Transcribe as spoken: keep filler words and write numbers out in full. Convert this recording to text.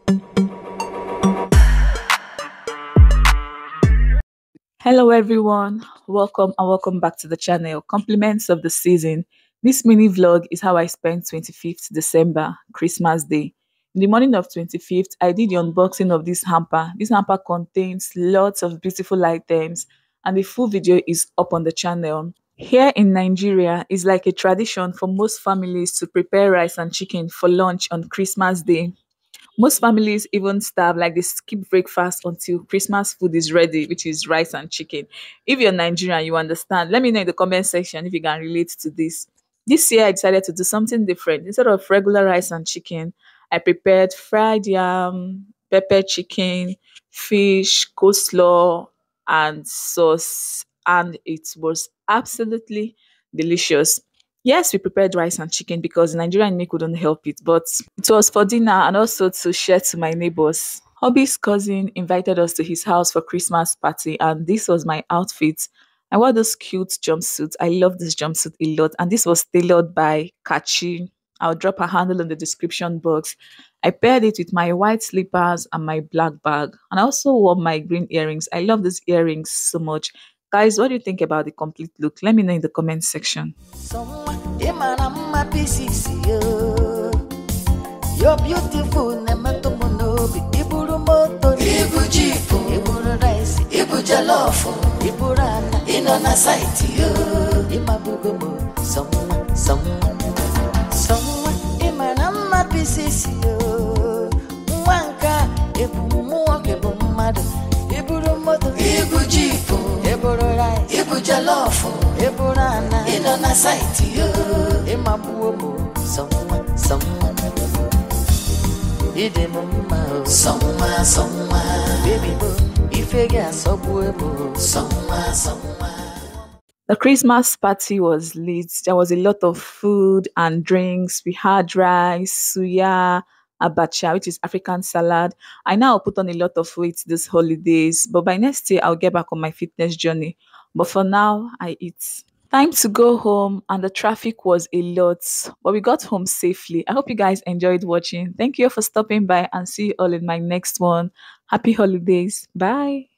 Hello everyone, welcome and welcome back to the channel. Compliments of the season. This mini vlog is how I spent twenty-fifth December, Christmas Day. In the morning of twenty-fifth, I did the unboxing of this hamper. This hamper contains lots of beautiful items and the full video is up on the channel. Here in Nigeria, it's like a tradition for most families to prepare rice and chicken for lunch on Christmas Day. Most families even starve, like they skip breakfast until Christmas food is ready, which is rice and chicken. If you're Nigerian, you understand. Let me know in the comment section if you can relate to this. This year, I decided to do something different. Instead of regular rice and chicken, I prepared fried yam, pepper chicken, fish, coleslaw, and sauce. And it was absolutely delicious. Yes, we prepared rice and chicken because Nigeria and me couldn't help it, but it was for dinner and also to share to my neighbors. Hobby's cousin invited us to his house for Christmas party, and this was my outfit. I wore this cute jumpsuit. I love this jumpsuit a lot, and this was tailored by Kachi. I'll drop her handle in the description box. I paired it with my white slippers and my black bag, and I also wore my green earrings. I love these earrings so much. Guys, what do you think about the complete look? Let me know in the comment section. You're beautiful, Nemato Monobi, Iburu Moto, Ibu Jipu, Iburu Rice, Ibu Jalofu, Iburana, Inona Saiti, Imabugomo, someone, someone, someone, Imanama Pisisi, Wanka, Ibu Muake Bumado, Iburu Moto, Ibu Jipu, Iburu Rice, Ibu Jalofu, Iburana, Inona Saiti, Imabugomo, someone, someone. Soma, soma, baby, if you get so soma, soma. The Christmas party was lit. There was a lot of food and drinks. We had rice, suya, abacha, which is African salad. I now put on a lot of weight these holidays, but by next year I'll get back on my fitness journey. But for now, I eat. Time to go home, and the traffic was a lot, but we got home safely. I hope you guys enjoyed watching. Thank you for stopping by, and see you all in my next one. Happy holidays. Bye.